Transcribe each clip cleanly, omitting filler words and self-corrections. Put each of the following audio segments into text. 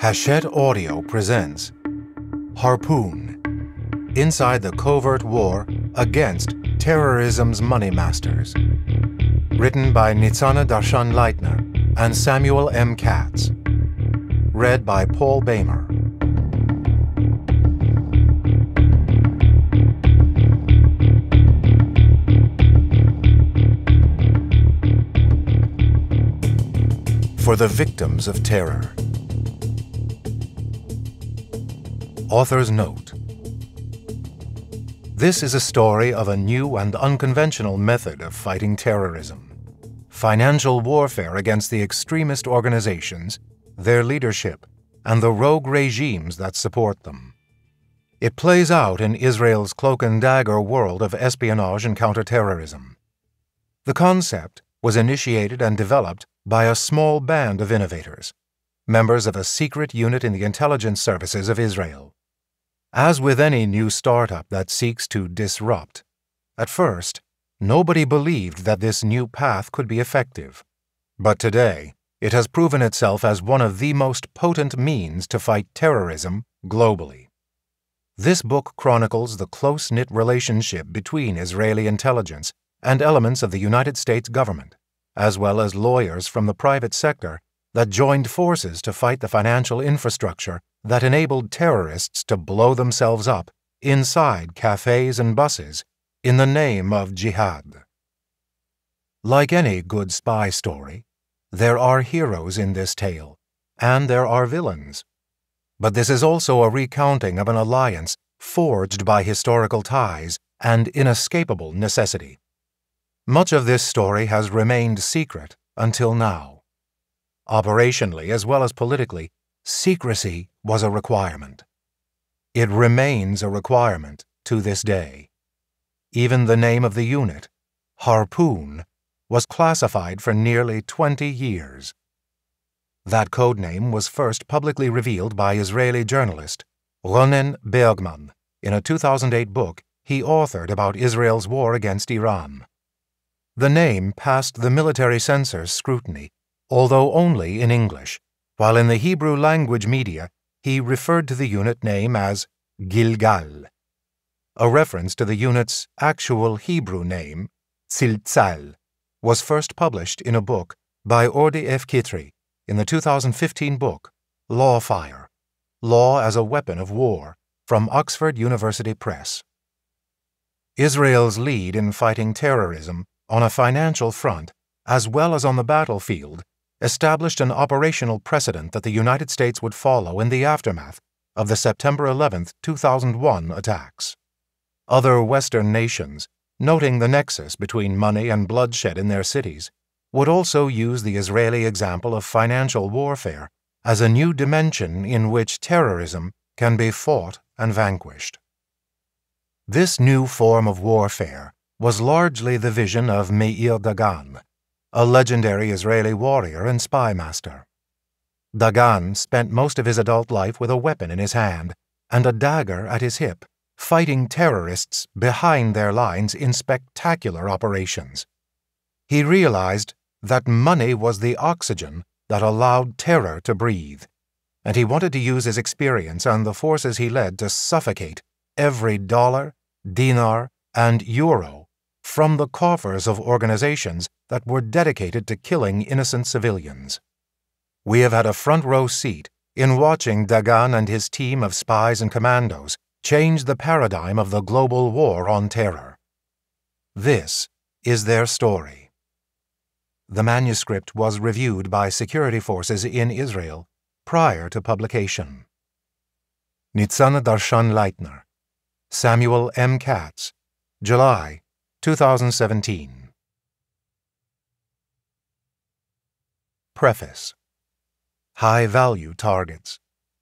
Hachette Audio presents Harpoon, Inside the Covert War Against Terrorism's Money Masters. Written by Nitsana Darshan-Leitner and Samuel M. Katz. Read by Boehmer. For the victims of terror. Author's note. This is a story of a new and unconventional method of fighting terrorism. Financial warfare against the extremist organizations, their leadership, and the rogue regimes that support them. It plays out in Israel's cloak and dagger world of espionage and counterterrorism. The concept was initiated and developed by a small band of innovators, members of a secret unit in the intelligence services of Israel. As with any new startup that seeks to disrupt, at first, nobody believed that this new path could be effective. But today, it has proven itself as one of the most potent means to fight terrorism globally. This book chronicles the close-knit relationship between Israeli intelligence and elements of the United States government, as well as lawyers from the private sector that joined forces to fight the financial infrastructure that enabled terrorists to blow themselves up inside cafes and buses in the name of jihad. Like any good spy story, there are heroes in this tale, and there are villains. But this is also a recounting of an alliance forged by historical ties and inescapable necessity. Much of this story has remained secret until now. Operationally as well as politically, secrecy was a requirement. It remains a requirement to this day. Even the name of the unit, Harpoon, was classified for nearly 20 years. That codename was first publicly revealed by Israeli journalist Ronen Bergman in a 2008 book he authored about Israel's war against Iran. The name passed the military censor's scrutiny, although only in English, while in the Hebrew language media he referred to the unit name as Gilgal. A reference to the unit's actual Hebrew name, Tziltzal, was first published in a book by Ordi F. Kitri in the 2015 book Lawfire, Law as a Weapon of War, from Oxford University Press. Israel's lead in fighting terrorism on a financial front, as well as on the battlefield, established an operational precedent that the United States would follow in the aftermath of the September 11, 2001 attacks. Other Western nations, noting the nexus between money and bloodshed in their cities, would also use the Israeli example of financial warfare as a new dimension in which terrorism can be fought and vanquished. This new form of warfare was largely the vision of Meir Dagan, a legendary Israeli warrior and spy master. Dagan spent most of his adult life with a weapon in his hand and a dagger at his hip, fighting terrorists behind their lines in spectacular operations. He realized that money was the oxygen that allowed terror to breathe, and he wanted to use his experience and the forces he led to suffocate every dollar, dinar, and euro from the coffers of organizations that were dedicated to killing innocent civilians. We have had a front-row seat in watching Dagan and his team of spies and commandos change the paradigm of the global war on terror. This is their story. The manuscript was reviewed by security forces in Israel prior to publication. Nitsana Darshan-Leitner, Samuel M. Katz, July 2017. Preface. High-value targets.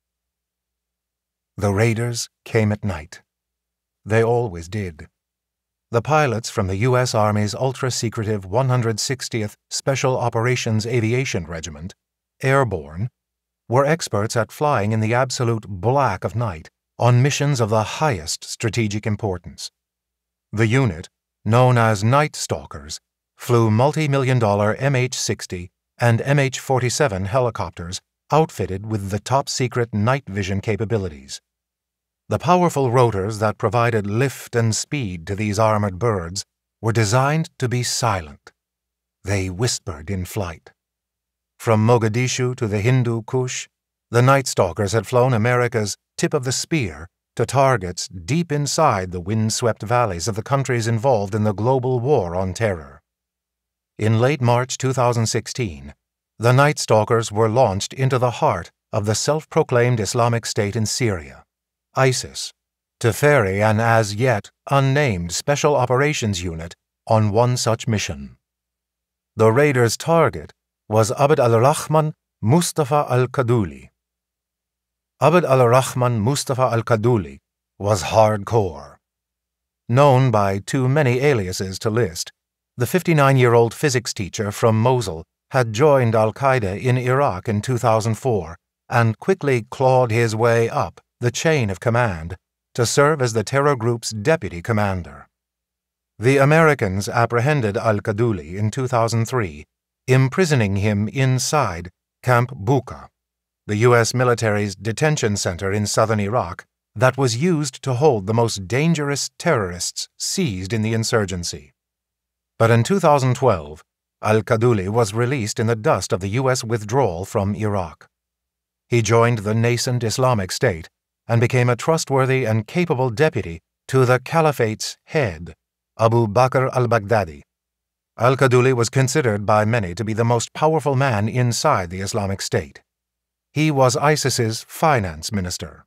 The raiders came at night. They always did. The pilots from the U.S. Army's ultra-secretive 160th Special Operations Aviation Regiment, Airborne, were experts at flying in the absolute black of night on missions of the highest strategic importance. The unit, known as Night Stalkers, flew multi-million-dollar MH-60 and MH-47 helicopters outfitted with the top-secret night vision capabilities. The powerful rotors that provided lift and speed to these armored birds were designed to be silent. They whispered in flight. From Mogadishu to the Hindu Kush, the Night Stalkers had flown America's tip of the spear to targets deep inside the wind-swept valleys of the countries involved in the global war on terror. In late March 2016, the Night Stalkers were launched into the heart of the self-proclaimed Islamic State in Syria, ISIS, to ferry an as-yet unnamed Special Operations Unit on one such mission. The raiders' target was Abd al-Rahman Mustafa al-Kaduli. Abd al-Rahman Mustafa al-Kaduli was hardcore. Known by too many aliases to list, the 59-year-old physics teacher from Mosul had joined al-Qaeda in Iraq in 2004 and quickly clawed his way up the chain of command to serve as the terror group's deputy commander. The Americans apprehended al-Kaduli in 2003, imprisoning him inside Camp Bucca, the U.S. military's detention center in southern Iraq that was used to hold the most dangerous terrorists seized in the insurgency. But in 2012, al-Kaduli was released in the dust of the U.S. withdrawal from Iraq. He joined the nascent Islamic State and became a trustworthy and capable deputy to the Caliphate's head, Abu Bakr al-Baghdadi. Al-Kaduli was considered by many to be the most powerful man inside the Islamic State. He was ISIS's finance minister.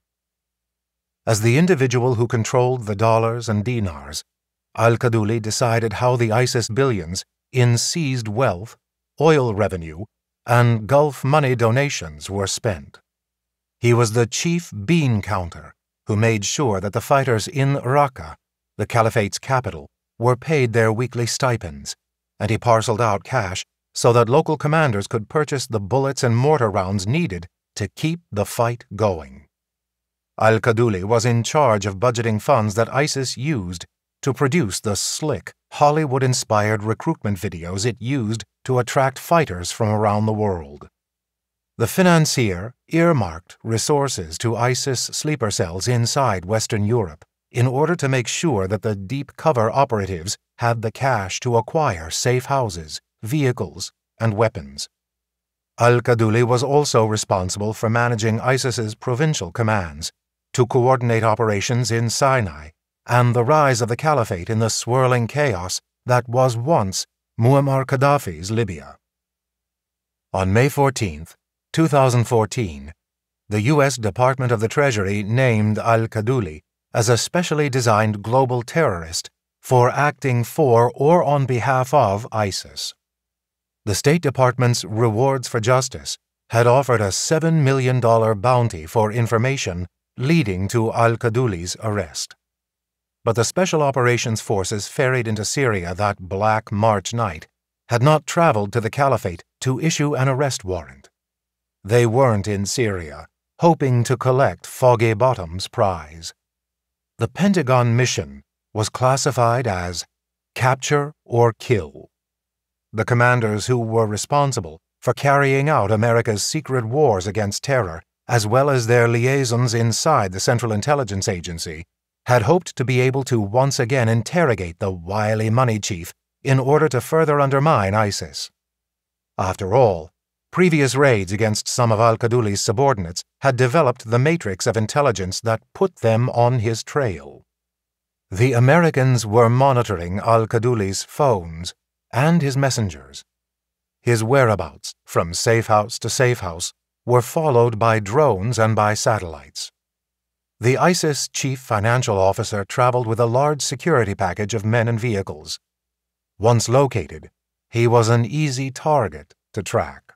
As the individual who controlled the dollars and dinars, al-Kaduli decided how the ISIS billions in seized wealth, oil revenue, and Gulf money donations were spent. He was the chief bean counter who made sure that the fighters in Raqqa, the Caliphate's capital, were paid their weekly stipends, and he parceled out cash so that local commanders could purchase the bullets and mortar rounds needed to keep the fight going. Al-Kaduli was in charge of budgeting funds that ISIS used to produce the slick, Hollywood-inspired recruitment videos it used to attract fighters from around the world. The financier earmarked resources to ISIS sleeper cells inside Western Europe in order to make sure that the deep cover operatives had the cash to acquire safe houses, vehicles, and weapons. Al-Kaduli was also responsible for managing ISIS's provincial commands, to coordinate operations in Sinai, and the rise of the Caliphate in the swirling chaos that was once Muammar Gaddafi's Libya. On May 14, 2014, the U.S. Department of the Treasury named al-Kaduli as a specially designed global terrorist for acting for or on behalf of ISIS. The State Department's Rewards for Justice had offered a $7 million bounty for information leading to al-Kaduli's arrest. But the Special Operations Forces ferried into Syria that black March night had not traveled to the Caliphate to issue an arrest warrant. They weren't in Syria, hoping to collect Foggy Bottom's prize. The Pentagon mission was classified as capture or kill. The commanders who were responsible for carrying out America's secret wars against terror, as well as their liaisons inside the Central Intelligence Agency, had hoped to be able to once again interrogate the wily money chief in order to further undermine ISIS. After all, previous raids against some of al-Kaduli's subordinates had developed the matrix of intelligence that put them on his trail. The Americans were monitoring al-Kaduli's phones and his messengers. His whereabouts, from safe house to safe house, were followed by drones and by satellites. The ISIS chief financial officer traveled with a large security package of men and vehicles. Once located, he was an easy target to track.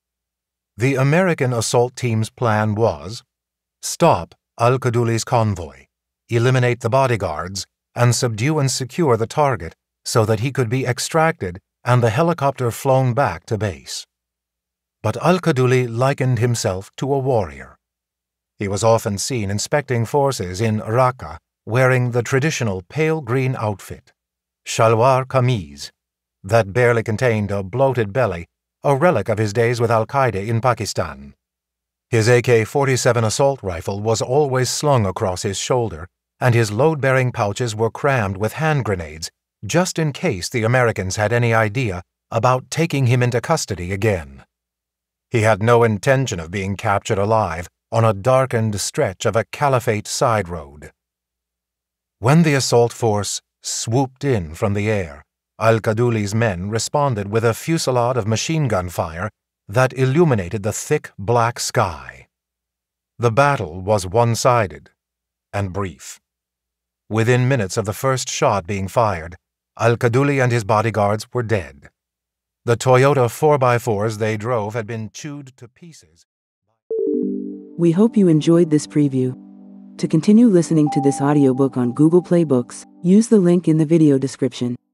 The American assault team's plan was stop al-Kaduli's convoy, eliminate the bodyguards, and subdue and secure the target so that he could be extracted and the helicopter flown back to base. But al-Kaduli likened himself to a warrior. He was often seen inspecting forces in Raqqa wearing the traditional pale green outfit, shalwar kameez, that barely contained a bloated belly, a relic of his days with al-Qaeda in Pakistan. His AK-47 assault rifle was always slung across his shoulder, and his load-bearing pouches were crammed with hand grenades, just in case the Americans had any idea about taking him into custody again. He had no intention of being captured alive on a darkened stretch of a caliphate side road. When the assault force swooped in from the air, al-Kadouli's men responded with a fusillade of machine gun fire that illuminated the thick black sky. The battle was one-sided and brief. Within minutes of the first shot being fired, al-Kadouli and his bodyguards were dead. The Toyota 4x4s they drove had been chewed to pieces. We hope you enjoyed this preview. To continue listening to this audiobook on Google Play Books, use the link in the video description.